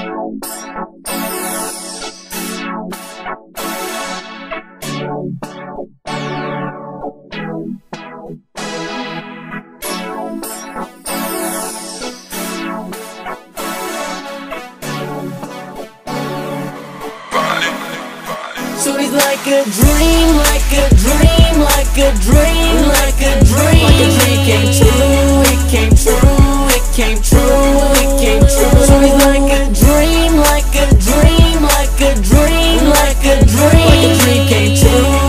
Shorty's like a dream, like a dream, like a dream, like a dream. Like a dream came true, it came true, it came true, it came true. Shorty's like a dream, like a dream, like a dream, like a dream. Like a dream came true.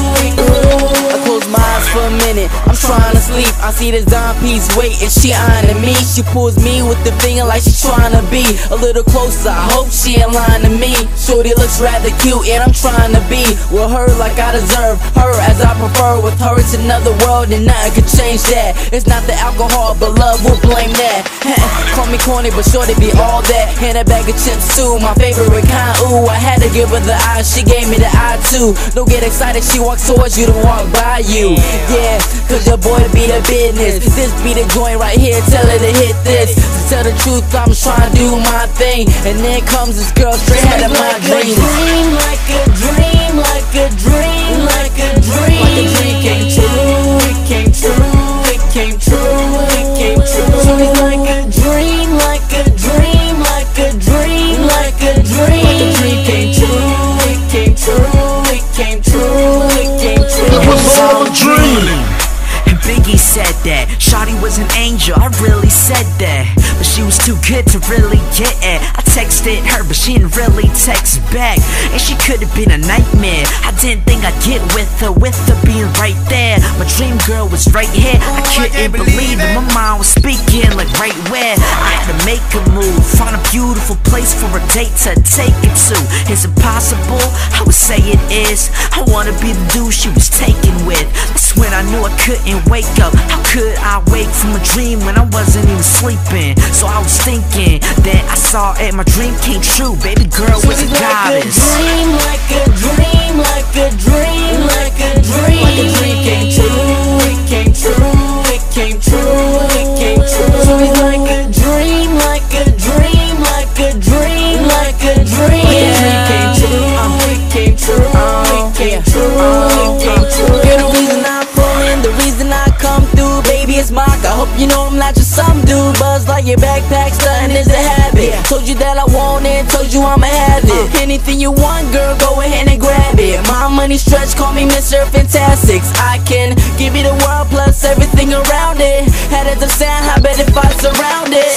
I close my eyes for a minute, I'm trying to sleep. I see this dime piece waiting, she eyeing me. She pulls me with the finger like she trying to be a little closer. I hope she in line to me. Shorty looks rather cute and I'm trying to be with her like I deserve her as I prefer. With her it's another world and nothing could change that. It's not the alcohol but love, we'll blame that. Call me corny but shorty be all that. And a bag of chips too, my favorite kind. Ooh, I had to give her the eye, she gave me the eye too. Don't get excited, she walks towards you to walk by you. Yeah, cause your boy be the business. This be the joint right here, tell her to hit this. To tell the truth, I'm trying to do my thing. And then comes this girl straight out of my dreams. Like a dream, like a dream, like a dream. Like a dream came true, it came true, it came true, it came true. Shorty's like a dream, like a dream, like a dream, like a dream. Like a dream came true, it came true, it came true, it came true. It was all a dream. And Biggie said that Shawty was an angel, I really said that. But she was too good to really get it. I texted her but she didn't really text back. And she could've been a nightmare. I didn't think I'd get with her being right there. My dream girl was right here, I couldn't believe it. My mind was speaking like right where. I had to make a move, find a beautiful place for a date to take it to. Is it possible? I would say it is. I wanna be the dude she was taken with. That's when I knew I couldn't wake up. How could I wake from a dream when I wasn't even sleeping? So I was thinking that I saw it, my dream came true. Baby girl was a goddess. Like a dream, like a dream, like a dream, like a dream. Like a dream came true, it came true, it came true, it came true. Shorty's like a dream, like a dream, like a dream, like a dream. Like a dream came true, it came true, it came true, it came true. You're the reason I pull in, the reason I come through, baby, it's Mark. I hope you know I'm not just some dude. Buzz like your backpack, stunting is a habit. Told you that I want it, told you I'ma have it. Anything you want, girl, go ahead and grab it. My money stretch, call me Mr. Fantastic. I can give you the world plus everything around it. Head at the sound, how bet if I surround it?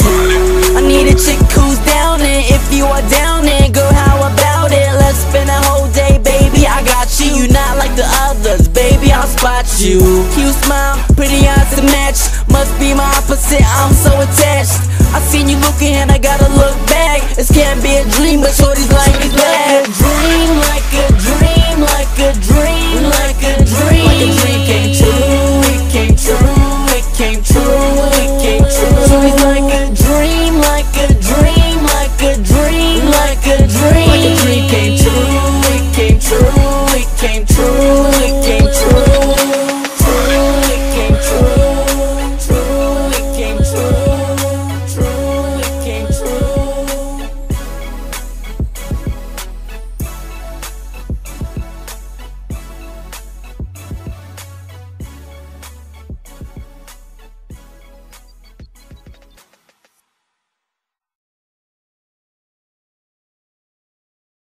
I need a chick who's down it. If you are down it, girl, how about it? Let's spend a whole day, baby, I got you. You not like the others, baby, I'll spot you. Cute smile, pretty eyes to match. Must be my opposite, I'm so attached. I seen you looking and I gotta look back. This can't be a dream, but shorty's like